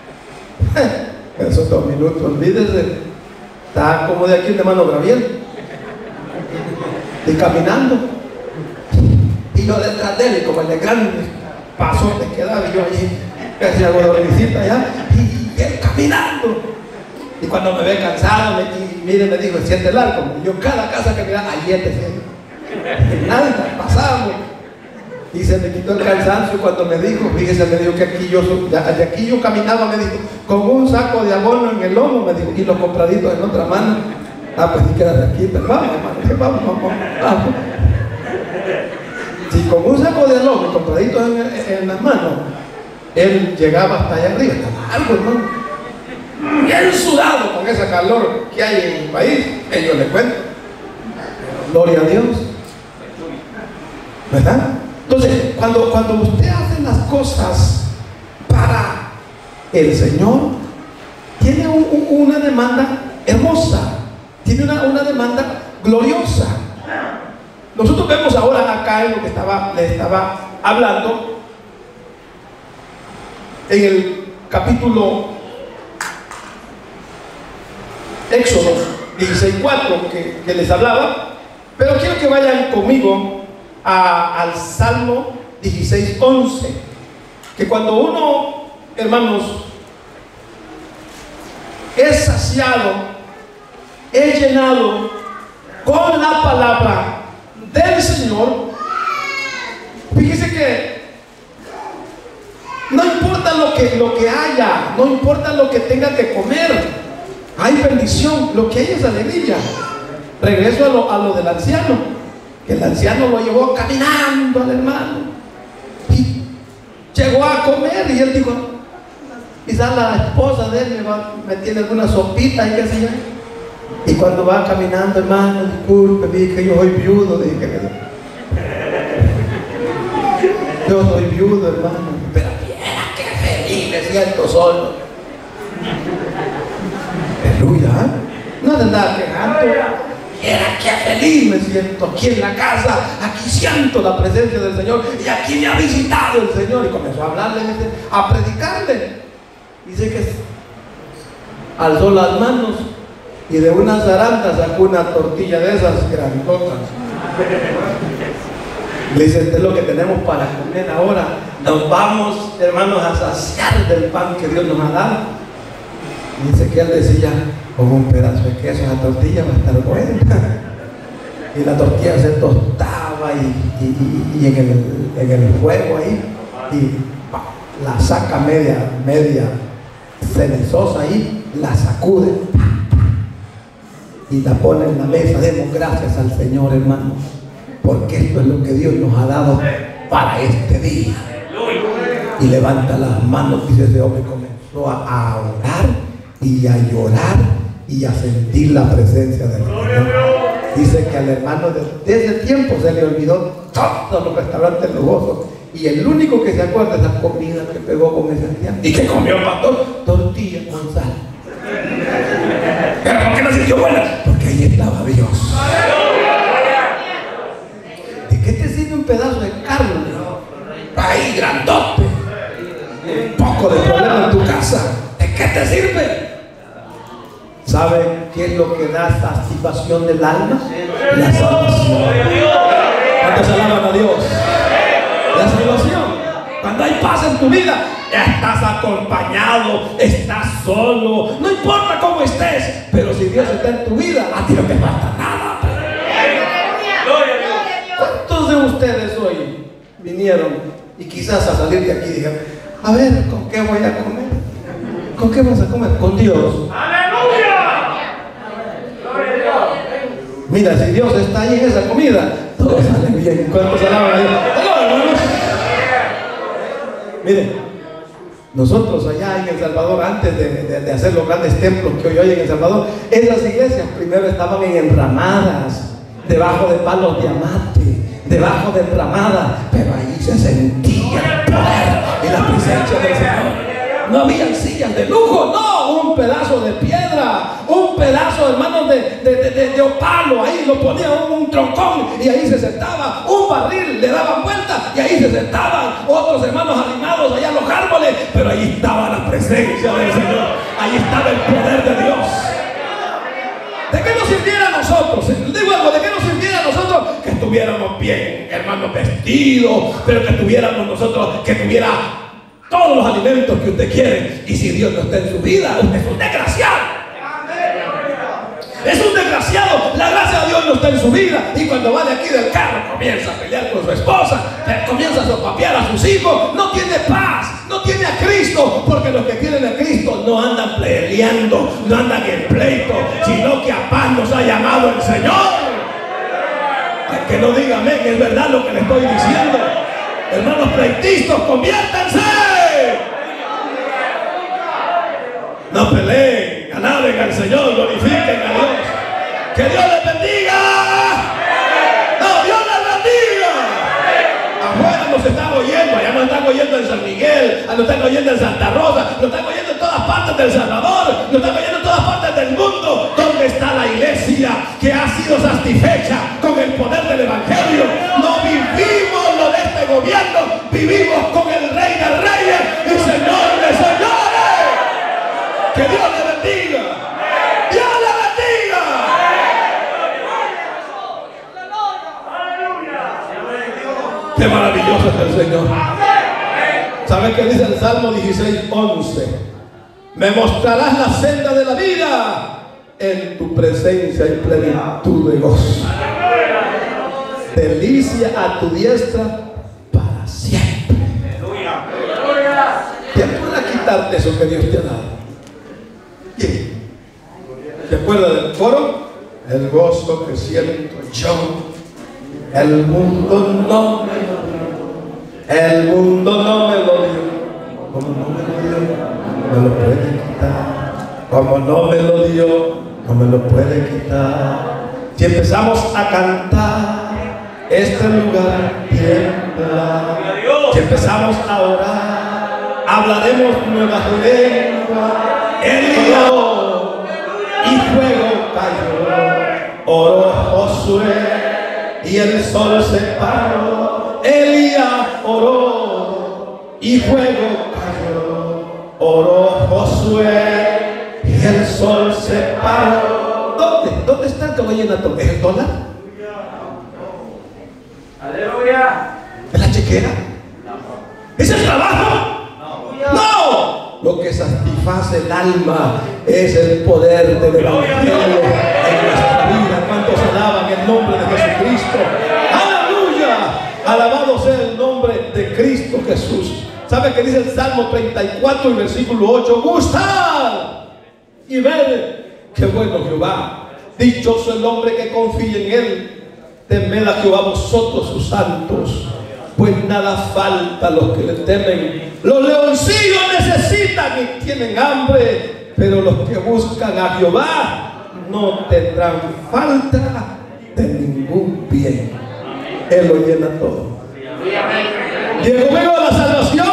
Esos dos minutos, olvídese, está como de aquí el hermano Gabriel, y caminando. Y yo detrás de él, y como el de grandes pasotes quedaba, y yo allí, casi hago dormicita allá, y, y él caminando. Y cuando me ve cansado, me, y mire, me dijo, siente el arco. Y yo, cada casa que me da, allí te siento. Nada, pasamos. Y se me quitó el cansancio cuando me dijo, fíjese, me dijo que aquí yo, de aquí yo caminaba, me dijo, con un saco de abono en el lomo, me dijo, y los compraditos en otra mano. Ah, pues sí, quédate aquí, pero vamos, hermano, vamos, vamos, vamos. Si con un saco de lomo y compraditos en, en las manos, él llegaba hasta allá arriba, estaba algo, hermano, bien sudado con ese calor que hay en el país, que yo le cuento. Gloria a Dios, ¿verdad? Entonces, cuando, cuando usted hace las cosas para el Señor, tiene un, un, una demanda hermosa, tiene una, una demanda gloriosa. Nosotros vemos ahora acá en lo que estaba, le estaba hablando, en el capítulo Éxodo dieciséis cuatro que, que les hablaba, pero quiero que vayan conmigo a, al Salmo dieciséis once, que cuando uno, hermanos, es saciado, es llenado con la palabra del Señor, fíjese que no importa lo que, lo que haya, no importa lo que tenga que comer, hay bendición, lo que hay es alegría. Regreso a lo, a lo del anciano, que el anciano lo llevó caminando al hermano y llegó a comer, y él dijo, quizás la esposa de él me, va, me tiene alguna sopita y qué sé yo. Y cuando va caminando, hermano, disculpe, dije que yo soy viudo, dije, yo soy viudo, hermano, pero viera qué feliz me siento solo. Aleluya, no te andaba quejando. Viera qué feliz me siento aquí en la casa, aquí siento la presencia del Señor, y aquí me ha visitado el Señor. Y comenzó a hablarle, a predicarle. Dice que alzó las manos y de una zaranda sacó una tortilla de esas grandotas. Le dice, este es lo que tenemos para comer ahora. Nos vamos, hermanos, a saciar del pan que Dios nos ha dado. Y dice que él decía, con un pedazo de queso, la tortilla va a estar buena. Y la tortilla se tostaba y, y, y, y en, el, en el fuego ahí, y pa, la saca media, media cerezosa ahí, la sacude y la pone en la mesa. Demos gracias al Señor, hermano. porque esto es lo que Dios nos ha dado para este día. Y levanta las manos, dice ese hombre, comenzó a, a orar y a llorar y a sentir la presencia del Señor. Dice que al hermano de, de ese tiempo se le olvidó todos los restaurantes lujosos y el único que se acuerda es la comida que pegó con ese anciano. ¿Y que comió, pastor? Tortilla con sal. ¿Pero por qué no sintió buena? Porque ahí estaba Dios. ¿De qué te sirve un pedazo de carne ahí grandote? Un poco de problema en tu casa. ¿De qué te sirve? ¿Sabe qué es lo que da satisfacción del alma? La salvación. ¿Cuántos alaban a Dios? La salvación. Cuando hay paz en tu vida, estás acompañado, estás solo, no importa cómo estés, pero si Dios está en tu vida, a ti no te falta nada. ¿Cuántos de ustedes hoy vinieron y quizás a salir de aquí digan, a ver, ¿con qué voy a comer? ¿Con qué vas a comer? Con Dios. Mira, si Dios está ahí en esa comida, todo sale bien. ¿Cuántos alaban a Dios? ¡Hola, hermanos! Miren, nosotros allá en El Salvador, antes de, de, de hacer los grandes templos que hoy hay en El Salvador, esas iglesias primero estaban en enramadas, debajo de palos de amate, debajo de enramadas, pero ahí se sentía el poder y la presencia del Señor. No habían sillas de lujo, no, un pedazo de piedra, un pedazo, hermanos, de, de, de, de, de opalo, ahí lo ponían un, un troncón y ahí se sentaba, un barril, le daban vuelta y ahí se sentaban otros hermanos animados allá en los árboles, pero ahí estaba la presencia del Señor, ahí estaba el poder de Dios. ¿De qué nos sirviera a nosotros? Digo algo, ¿de qué nos sirviera a nosotros? Que estuviéramos bien, hermanos, vestidos, pero que tuviéramos nosotros, que tuviera todos los alimentos que usted quiere, y si Dios no está en su vida, usted es un desgraciado. Es un desgraciado. La gracia de Dios no está en su vida, y cuando va de aquí del carro comienza a pelear con su esposa, comienza a sopapear a sus hijos, no tiene paz, no tiene a Cristo, porque los que tienen a Cristo no andan peleando, no andan en pleito, sino que a paz nos ha llamado el Señor. El que no diga amén, es verdad lo que le estoy diciendo. Hermanos pleitistas, conviértanse. No peleen, alaben al Señor, glorifiquen a Dios. Que Dios les bendiga. No, Dios les bendiga. Afuera nos están oyendo, allá nos están oyendo en San Miguel, nos están oyendo en Santa Rosa, nos están oyendo en todas partes del Salvador, nos están oyendo en todas partes del mundo. ¿Dónde está la iglesia que ha sido satisfecha con el poder del Evangelio? No vivimos lo de este gobierno, vivimos con el Rey de Reyes y Señor de Señores. Que Dios le bendiga. Dios le bendiga. Qué maravilloso es el Señor. ¿Saben qué dice el Salmo dieciséis, once? Me mostrarás la senda de la vida, en tu presencia y plenitud de gozo. Delicia a tu diestra para siempre. ¿Te acuerdas quitarte eso que Dios te ha dado? ¿Quién? ¿Te acuerdas del coro? El gozo que siento yo, el mundo no me lo dio, el mundo no me lo dio, como no me lo dio, no me lo puede quitar, como no me lo dio, no me lo puede quitar. Si empezamos a cantar, este lugar tiembla. Si empezamos a orar, hablaremos nuevas lenguas. Él dio y fuego cayó, oró Josué y el sol se paró. Elías oró y fuego cayó, oró Josué y el sol se paró. ¿Dónde? ¿Dónde está el caballenato? ¿Es el dólar? Aleluya. ¿Es la chequera? ¿Es el trabajo? No. Lo que satisface el alma es el poder del Evangelio en nuestra vida. ¿Cuántos alaban el nombre de Jesucristo? ¡Aleluya! Alabado sea el nombre de Cristo Jesús. ¿Sabe qué dice el Salmo treinta y cuatro y versículo ocho? Gustad y ved qué bueno Jehová. Dichoso el hombre que confía en Él. temed a Jehová vosotros sus santos, pues nada falta a los que le temen. Los leoncillos necesitan y tienen hambre, pero los que buscan a Jehová no tendrán falta de ningún bien. Él lo llena todo. Diego, conmigo, la salvación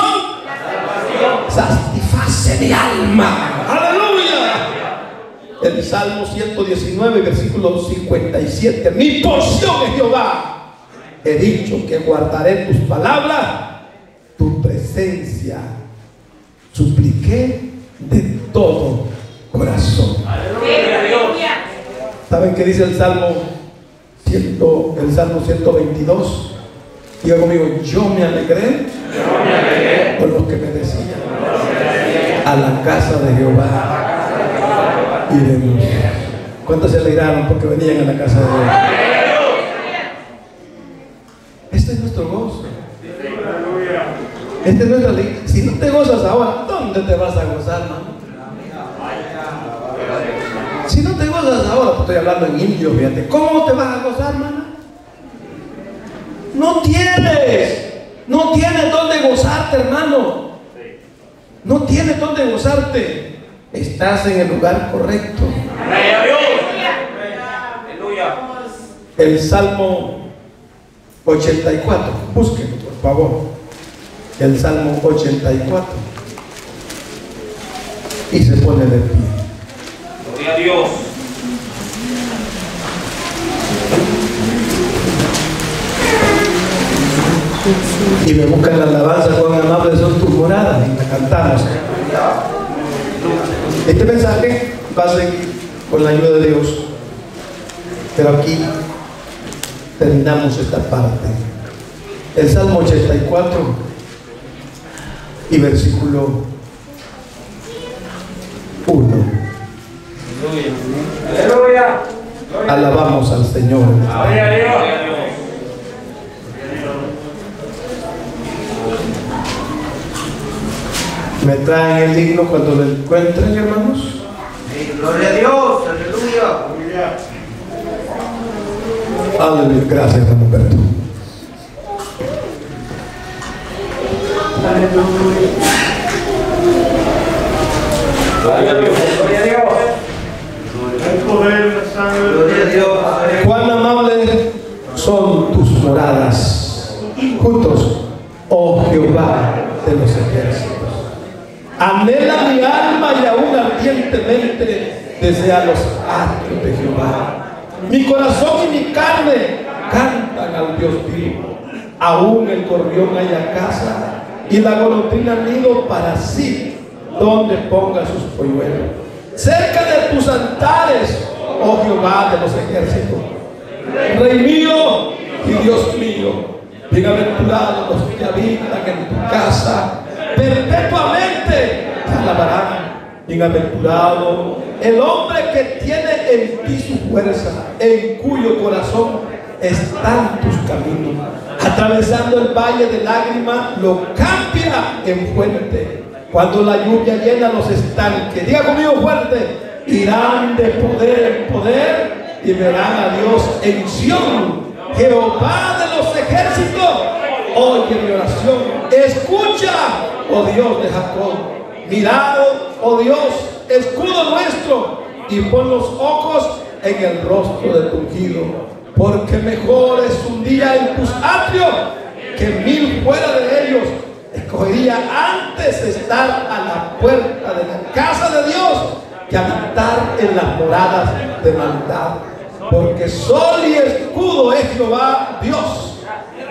satisface mi alma. Aleluya. El Salmo ciento diecinueve, versículo cincuenta y siete. Mi porción es Jehová. He dicho que guardaré tus palabras, tu presencia supliqué de todo corazón. Aleluya. ¿Saben qué dice el Salmo ciento, el Salmo ciento veintidós? Diga conmigo, yo me alegré, yo me alegré por los que me decían, a la casa de Jehová iremos. ¿Cuántos se alegraron porque venían a la casa de Jehová? Este es nuestro gozo. Este es nuestra alegría. Si no te gozas ahora, ¿dónde te vas a gozar, hermano? Si no te gozas ahora, te estoy hablando en indio, fíjate. ¿Cómo te vas a gozar, hermano? No tienes, no tienes dónde gozarte, hermano. No tienes dónde gozarte. Estás en el lugar correcto. El Salmo ochenta y cuatro, búsquenlo por favor. El Salmo ochenta y cuatro. Y se pone de pie. Gloria a Dios. Y me buscan la alabanza, cuán amables son tus moradas, y la cantamos. Este mensaje va a seguir con la ayuda de Dios, pero aquí terminamos esta parte. El Salmo ochenta y cuatro y versículo uno. Aleluya. Alabamos al Señor. Gloria a Dios. Me traen el himno cuando lo encuentren, hermanos. Gloria a Dios, aleluya. Aleluya, gracias, hermano Humberto. Gloria a Dios. Gloria a Dios. El poder de la sangre. Gloria a Dios. Cuán amables son tus moradas juntos, oh Jehová de los ejércitos. Anhela mi alma y aún ardientemente desea los atrios de Jehová. Mi corazón y mi carne cantan al Dios vivo. Aún el gorrión haya casa y la golondrina nido para sí, donde ponga sus polluelos. Cerca de tus altares, oh Jehová de los ejércitos. Rey mío y Dios mío, bienaventurados los que habitan en tu casa, perpetuamente te alabarán. Bienaventurado el hombre que tiene en ti su fuerza, en cuyo corazón están tus caminos. Atravesando el valle de lágrimas, lo cambia en fuente. Cuando la lluvia llena los estanques, diga conmigo fuerte, irán de poder en poder y verán a Dios en Sión. Jehová de los ejércitos, oye mi oración, escucha, oh Dios de Jacob. Mirad, oh Dios, escudo nuestro, y pon los ojos en el rostro de tu ungido, porque mejor es un día en tus atrios que mil fuera de ellos. Escogería antes estar a la puerta de la casa de Dios que habitar en las moradas de maldad, porque sol y escudo es Jehová Dios.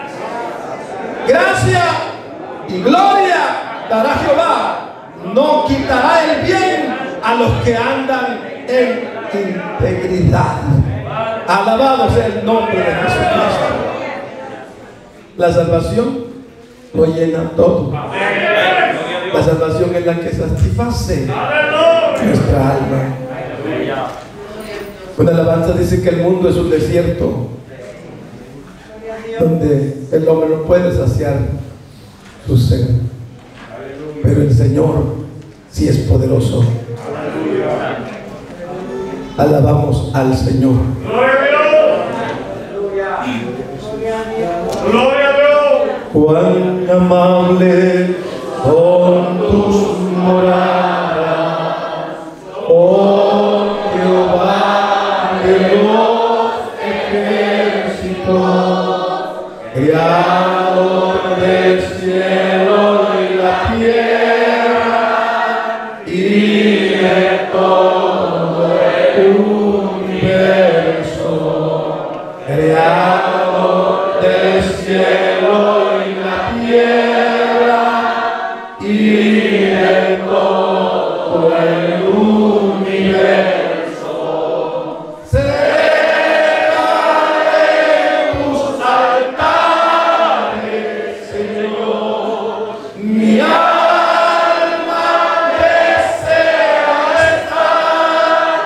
Gracia y gloria dará Jehová, no quitará el bien a los que andan en integridad. Alabado sea el nombre de Jesucristo. La salvación lo llena todo. La salvación es la que satisface nuestra alma. Una alabanza dice que el mundo es un desierto donde el hombre no puede saciar su sed, pero el Señor sí es poderoso. Alabamos al Señor. Gloria a Dios. Cuán amable son tus moradas, oh Jehová de los ejércitos, creador del cielo y la tierra y de todo el universo, creador del cielo y la tierra y de todo el universo. Cerca de tus altares, Señor, mi alma desea estar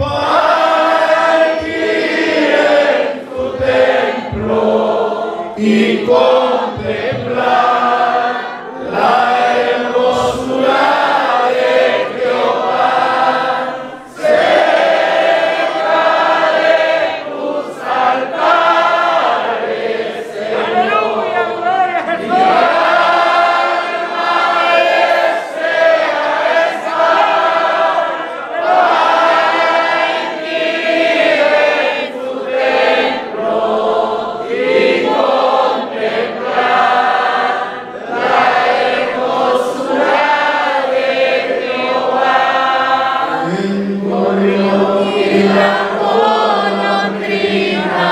aquí en tu templo y contemplar la hermosura de Jehová. Cerca de tus altares, Aleluya, gloria a Jesús. mi alma desea estar aquí en tu templo y contemplar la hermosura de Jehová. En gloria y la golondrina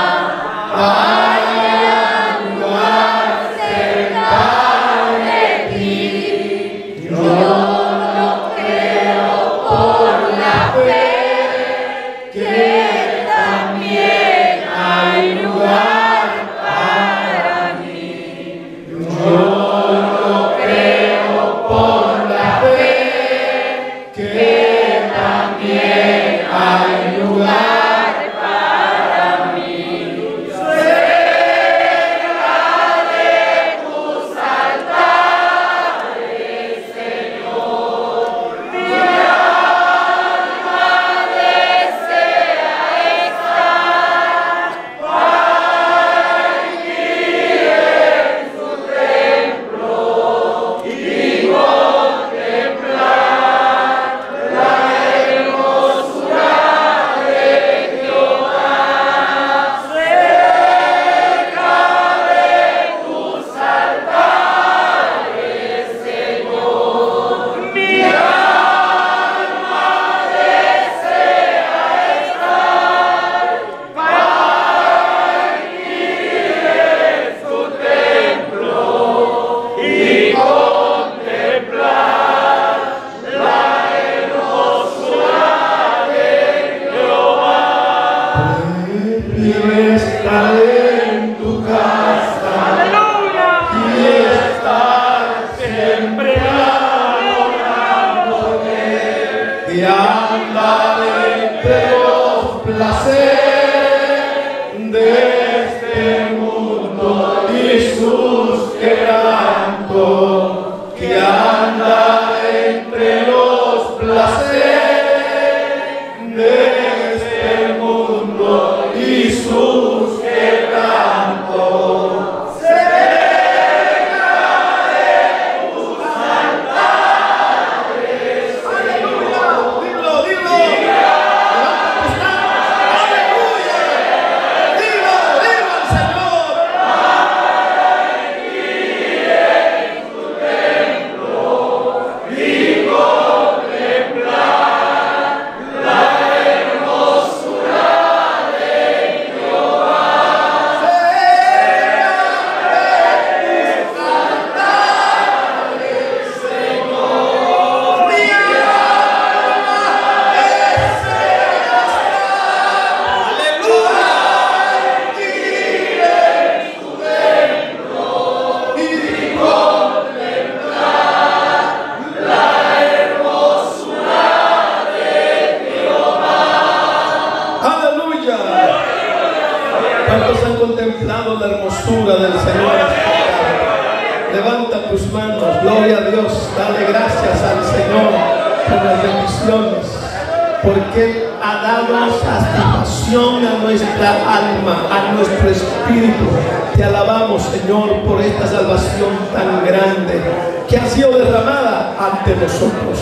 haya lugar cerca de ti. Yo lo creo por la fe que también hay lugar para mí. Yo lo creo por la fe que también hay lugar para mí. Cerca de tus altares, Señor, mi alma desea estar aquí en tu templo y contemplar la hermosura de Jehová. Cerca de tus altares, Señor, mi alma desea estar aquí en tu templo y contemplar la hermosura de Jehová. Prefiero estar en tu casa y estar siempre adorándote y andar entre los placeres de este mundo y sus quebrantos, que andar entre los placeres de este mundo y sus quebrantos. Cerca de tus altares, aleluya, dilo, dilo, levanta tus manos, aleluya, dilo, dilo al Señor. Aquí en tu templo y contemplar la hermosura de Jehová. Cerca de tus altares, Señor, mi alma desea estar, aleluya, aquí en tu templo y contemplar la hermosura de Jehová. Aleluya. ¿Cuántos han contemplado la hermosura del Señor? Levanta tus manos, gloria a Dios, dale gracias al Señor por las bendiciones, porque Él ha dado satisfacción a nuestra alma, a nuestro espíritu. Te alabamos, Señor, por esta salvación tan grande que ha sido derramada ante nosotros.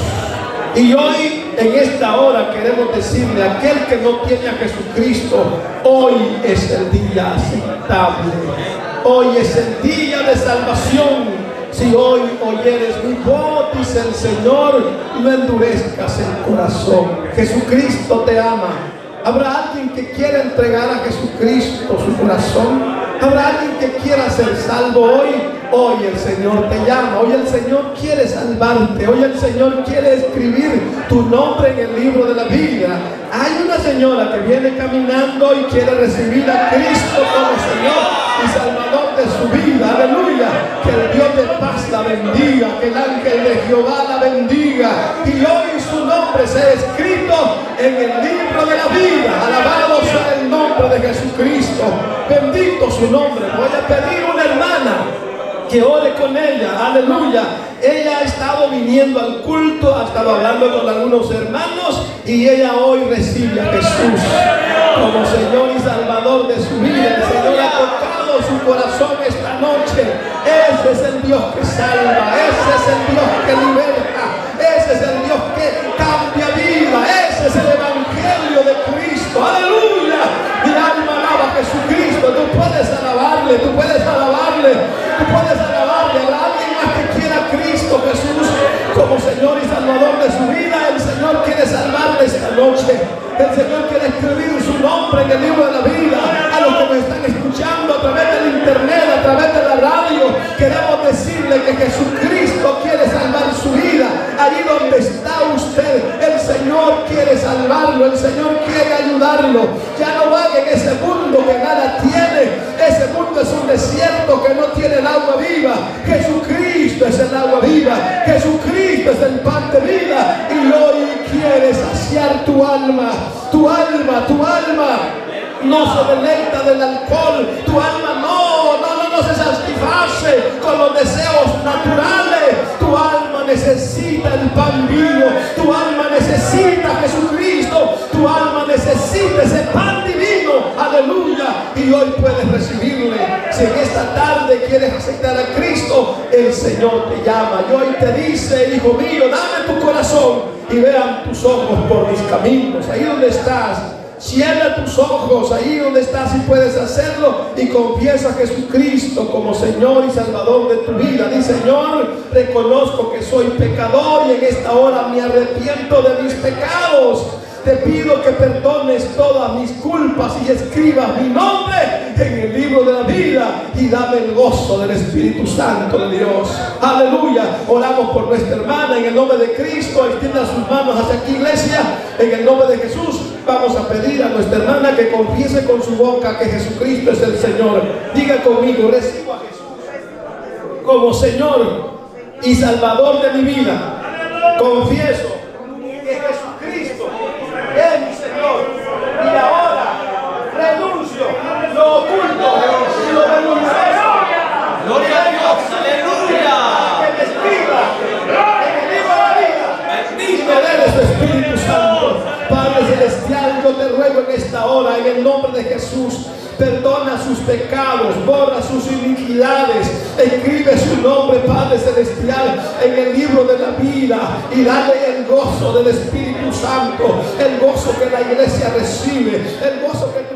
Y hoy, en esta hora, queremos decirle a aquel que no tiene a Jesucristo: hoy es el día aceptable. Hoy es el día de salvación. Si hoy oyeres mi voz, dice el Señor, no endurezcas el corazón. Jesucristo te ama. ¿Habrá alguien que quiera entregar a Jesucristo su corazón? ¿Habrá alguien que quiera ser salvo hoy? Hoy el Señor te llama. Hoy el Señor quiere salvarte. Hoy el Señor quiere escribir tu nombre en el libro de la vida. Hay una señora que viene caminando y quiere recibir a Cristo como Señor y Salvador de su vida. Aleluya. Que el Dios de paz la bendiga, que el ángel de Jehová la bendiga, y hoy su nombre sea escrito en el libro de la vida. Alabado sea el nombre de Jesucristo. Bendito su nombre. Voy a pedir una hermana que ore con ella. Aleluya. Ella ha estado viniendo al culto, ha estado hablando con algunos hermanos, y ella hoy recibe a Jesús como Señor y Salvador de su vida. El Señor ha tocado su corazón esta noche. Ese es el Dios que salva, ese es el Dios que liberta, ese es el Dios que cambia vida, ese es el Evangelio de Cristo. Aleluya. Mi alma alaba a Jesucristo. Tú puedes alabarle, tú puedes alabarle, tú puedes alabarle. Habrá alguien más que quiera a Cristo Jesús como Señor y Salvador de su vida. El Señor quiere salvarle esta noche. El Señor quiere escribir su nombre en el libro de la vida. A los que me están escuchando a través del internet, a través de la radio, queremos decirle que Jesucristo quiere salvar su vida. Allí donde está usted, el Señor quiere salvarlo, el Señor quiere ayudarlo. Ya no vaya en ese mundo que nada tiene. Ese mundo es un desierto que no tiene el agua viva. Jesucristo es el agua viva. Jesucristo es el pan de vida. Y hoy quiere saciar tu alma. Tu alma, tu alma no se deleita del alcohol. Tu alma no, no, no, no se satisface con los deseos naturales. Tu alma necesita el pan vivo. Tu alma necesita a Jesucristo. Tu alma necesita ese pan divino. Aleluya. Y hoy puedes recibirle. Si en esta tarde quieres aceptar a Cristo, el Señor te llama y hoy te dice: hijo mío, dame tu corazón y vean tus ojos por mis caminos. Ahí donde estás, cierra tus ojos. Ahí donde estás, y puedes hacerlo, y confiesa a Jesucristo como Señor y Salvador de tu vida. Di: Señor, reconozco que soy pecador y en esta hora me arrepiento de mis pecados. Te pido que perdones todas mis culpas y escribas mi nombre en el libro de la vida, y dame el gozo del Espíritu Santo de Dios. Aleluya. Oramos por nuestra hermana en el nombre de Cristo. Extienda sus manos hacia aquí, iglesia. En el nombre de Jesús vamos a pedir a nuestra hermana que confiese con su boca que Jesucristo es el Señor. Diga conmigo: recibo a Jesús como Señor y Salvador de mi vida. Confieso que Jesucristo es mi Señor, y ahora renuncio lo oculto y lo vergonzoso. Gloria a Dios, aleluya. Que me escriba en el libro de la vida y me dé su Espíritu Santo. Padre celestial, yo te ruego en esta hora, en el nombre de Jesús, perdona sus pecados, borra sus iniquidades, escribe su nombre, Padre celestial, en el libro de la vida, y dale el gozo del Espíritu Santo, el gozo que la iglesia recibe, el gozo que